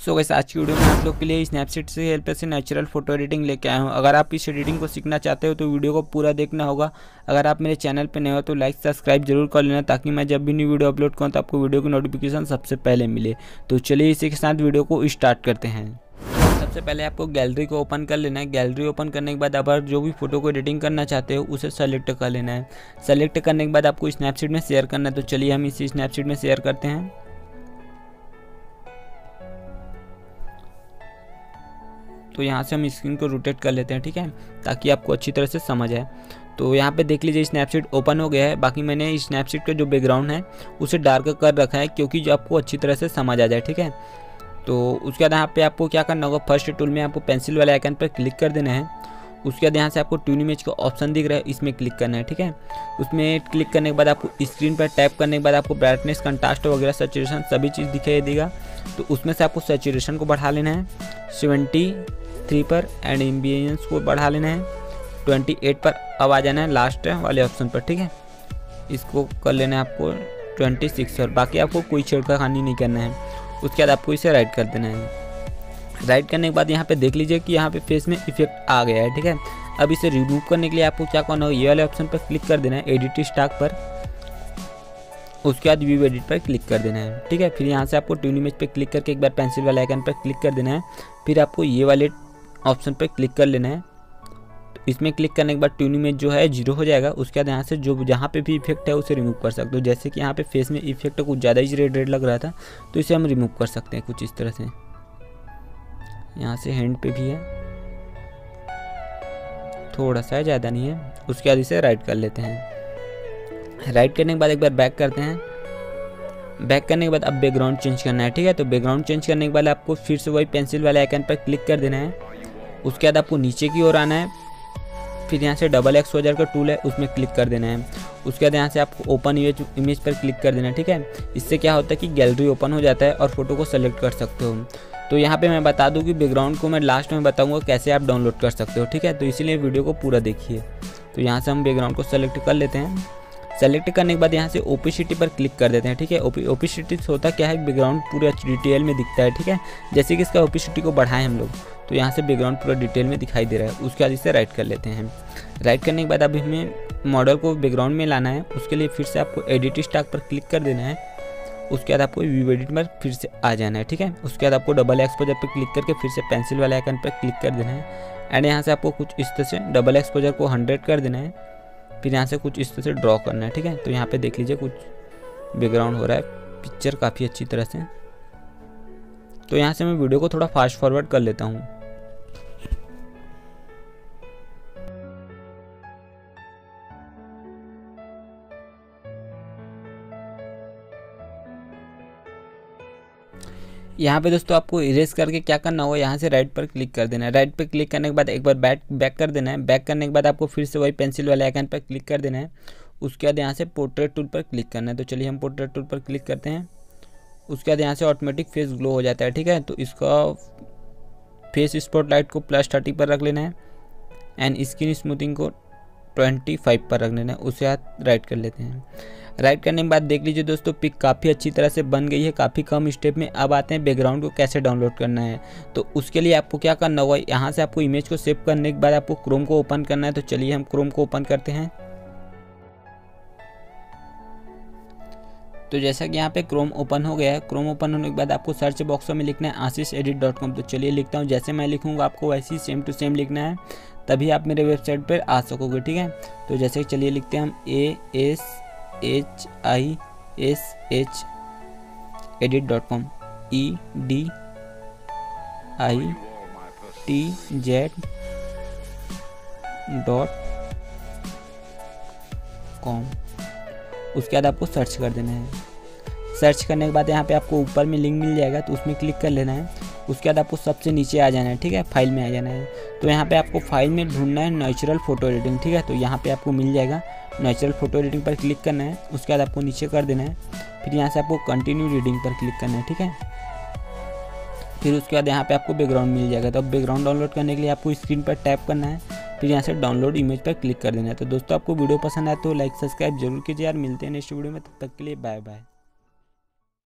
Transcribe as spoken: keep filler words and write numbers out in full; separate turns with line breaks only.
So guys आज की video में आप लोग के लिए स्नैपचैट से हेल्प से नेचुरल फोटो एडिटिंग लेके आया हूँ। अगर आप इस एडिटिंग को सीखना चाहते हो तो वीडियो को पूरा देखना होगा। अगर आप मेरे चैनल पे नए हो तो लाइक सब्सक्राइब जरूर कर लेना, ताकि मैं जब भी न्यू वीडियो अपलोड करूँ तो आपको वीडियो की नोटिफिकेशन सबसे पहले मिले। तो चलिए इसी के साथ वीडियो को स्टार्ट करते हैं। सबसे पहले आपको गैलरी को ओपन कर लेना है। गैलरी ओपन करने के बाद आप जो भी फोटो को एडिटिंग करना चाहते हो उसे सेलेक्ट कर लेना है। सेलेक्ट करने के बाद आपको स्नैपचैट में शेयर करना है। तो चलिए हम इसी स्नैपचैट में शेयर करते हैं। तो यहाँ से हम स्क्रीन को रोटेट कर लेते हैं, ठीक है, ताकि आपको अच्छी तरह से समझ आए। तो यहाँ पे देख लीजिए स्नैपचैट ओपन हो गया है। बाकी मैंने स्नैपचैट का जो बैकग्राउंड है उसे डार्क कर रखा है, क्योंकि जो आपको अच्छी तरह से समझ आ जाए, ठीक है। तो उसके बाद यहाँ पे आपको क्या करना होगा, फर्स्ट टूल में आपको पेंसिल वाले आइकन पर क्लिक कर देना है। उसके बाद यहाँ से आपको ट्यून इमेज का ऑप्शन दिख रहा है, इसमें क्लिक करना है, ठीक है। उसमें क्लिक करने के बाद आपको स्क्रीन पर टैप करने के बाद आपको ब्राइटनेस, कंट्रास्ट वगैरह, सैचुरेशन सभी चीज़ दिखाई देगा। तो उसमें से आपको सैचुरेशन को बढ़ा लेना है सेवेंटी थ्री पर एंड एम्बियंस को बढ़ा लेना है ट्वेंटी एट पर। अब आ जाना है लास्ट वाले ऑप्शन पर, ठीक है। इसको कर लेना है आपको ट्वेंटी सिक्स पर। बाकी आपको कोई छेड़खानी नहीं करना है। उसके बाद आपको इसे राइट कर देना है। राइट करने के बाद यहाँ पे देख लीजिए कि यहाँ पे फेस में इफेक्ट आ गया है, ठीक है। अब इसे रिमूव करने के लिए आपको क्या करना होगा, ये वाले ऑप्शन पर क्लिक कर देना है, एडिट स्टॉक पर। उसके बाद व्यू एडिट पर क्लिक कर देना है, ठीक है। फिर यहाँ से आपको ट्यून इमेज पे क्लिक करके एक बार पेंसिल वाले आइकन पर क्लिक कर देना है। फिर आपको ये वाले ऑप्शन पर क्लिक कर लेना है। तो इसमें क्लिक करने के बाद ट्यून इमेज जो है जीरो हो जाएगा। उसके बाद यहाँ से जो जहाँ पे भी इफेक्ट है उसे रिमूव कर सकते हो। जैसे कि यहाँ पे फेस में इफेक्ट कुछ ज़्यादा ही रेड रेड लग रहा था, तो इसे हम रिमूव कर सकते हैं कुछ इस तरह से। यहाँ से हैंड पे भी है, थोड़ा सा है, ज़्यादा नहीं है। उसके बाद इसे राइट कर लेते हैं। राइट करने के बाद एक बार बैक करते हैं। बैक करने के बाद अब बैकग्राउंड चेंज करना है, ठीक है। तो बैकग्राउंड चेंज करने के बाद आपको फिर से वही पेंसिल वाले आइकन पर क्लिक कर देना है। उसके बाद आपको नीचे की ओर आना है। फिर यहाँ से डबल एक्सपोजर का टूल है, उसमें क्लिक कर देना है। उसके बाद यहाँ से आपको ओपन इमेज इमेज पर क्लिक कर देना है, ठीक है। इससे क्या होता है कि गैलरी ओपन हो जाता है और फोटो को सेलेक्ट कर सकते हो। तो यहाँ पे मैं बता दूँ कि बैकग्राउंड को मैं लास्ट में बताऊँगा कैसे आप डाउनलोड कर सकते हो, ठीक है। तो इसीलिए वीडियो को पूरा देखिए। तो यहाँ से हम बैकग्राउंड को सेलेक्ट कर लेते हैं। सेलेक्ट करने के बाद यहाँ से ओपेसिटी पर क्लिक कर देते हैं, ठीक है। ओपेसिटी होता क्या है, बैकग्राउंड पूरा डिटेल में दिखता है, ठीक है। जैसे कि इसका ओपेसिटी को बढ़ाएं हम लोग, तो यहाँ से बैकग्राउंड पूरा डिटेल में दिखाई दे रहा है। उसके बाद इसे राइट कर लेते हैं। राइट करने के बाद अब हमें मॉडल को बैकग्राउंड में लाना है। उसके लिए फिर से आपको एडिट स्टॉक पर क्लिक कर देना है। उसके बाद आपको व्यू एडिट पर फिर से आ जाना है, ठीक है। उसके बाद आपको डबल एक्सपोजर पर क्लिक करके फिर से पेंसिल वाले आइकन पर क्लिक कर देना है। एंड यहाँ से आपको कुछ इस तरह से डबल एक्सपोजर को हंड्रेड कर देना है। फिर यहाँ से कुछ इस तरह से ड्रॉ करना है, ठीक है। तो यहाँ पे देख लीजिए कुछ बैकग्राउंड हो रहा है, पिक्चर काफ़ी अच्छी तरह से। तो यहाँ से मैं वीडियो को थोड़ा फास्ट फॉरवर्ड कर लेता हूँ। यहाँ पे दोस्तों आपको इरेज करके क्या करना होगा, यहाँ से राइट पर क्लिक कर देना है। राइट पर क्लिक करने के बाद एक बार बैक बैक कर देना है। बैक करने के बाद आपको फिर से वही पेंसिल वाले आइकन पर क्लिक कर देना है। उसके बाद यहाँ से पोर्ट्रेट टूल पर क्लिक करना है। तो चलिए हम पोर्ट्रेट टूल पर क्लिक करते हैं। उसके बाद यहाँ से ऑटोमेटिक फेस ग्लो हो जाता है, ठीक है। तो इसका फेस स्पॉटलाइट को प्लस थर्टी पर रख लेना है एंड स्किन स्मूथिंग को ट्वेंटी फाइव पर रख लेना है। उसे हाथ राइट कर लेते हैं। राइट करने के बाद देख लीजिए दोस्तों पिक काफ़ी अच्छी तरह से बन गई है, काफ़ी कम स्टेप में। अब आते हैं बैकग्राउंड को कैसे डाउनलोड करना है। तो उसके लिए आपको क्या करना होगा, यहाँ से आपको इमेज को सेव करने के बाद आपको क्रोम को ओपन करना है। तो चलिए हम क्रोम को ओपन करते हैं। तो जैसा कि यहाँ पे क्रोम ओपन हो गया है, क्रोम ओपन होने के बाद आपको सर्च बॉक्स में लिखना है आशीष एडिट डॉट कॉम। तो चलिए लिखता हूँ, जैसे मैं लिखूँगा आपको वैसे ही सेम टू सेम लिखना है, तभी आप मेरे वेबसाइट पर आ सकोगे, ठीक है। तो जैसे चलिए लिखते हैं हम A S H I S H edit dot com, E D I T Z dot com. उसके बाद आपको सर्च कर देना है। सर्च करने के बाद यहाँ पे आपको ऊपर में लिंक मिल जाएगा, तो उसमें क्लिक कर लेना है। उसके बाद आपको सबसे नीचे आ जाना है, ठीक है, फाइल में आ जाना है। तो यहाँ पे आपको फाइल में ढूंढना है नेचुरल फोटो एडिटिंग, ठीक है। तो यहाँ पे आपको मिल जाएगा, नेचुरल फोटो एडिटिंग पर क्लिक करना है। उसके बाद आपको नीचे कर देना है। फिर यहाँ से आपको कंटिन्यू रीडिंग पर क्लिक करना है, ठीक है। फिर उसके बाद यहाँ पे आपको बैकग्राउंड मिल जाएगा। तो अब बैकग्राउंड डाउनलोड करने के लिए आपको स्क्रीन पर टैप करना है। फिर यहाँ से डाउनलोड इमेज पर क्लिक कर देना है। तो दोस्तों आपको वीडियो पसंद आए तो लाइक सब्सक्राइब जरूर कीजिए यार। मिलते हैं नेक्स्ट वीडियो में, तब तक के लिए बाय बाय।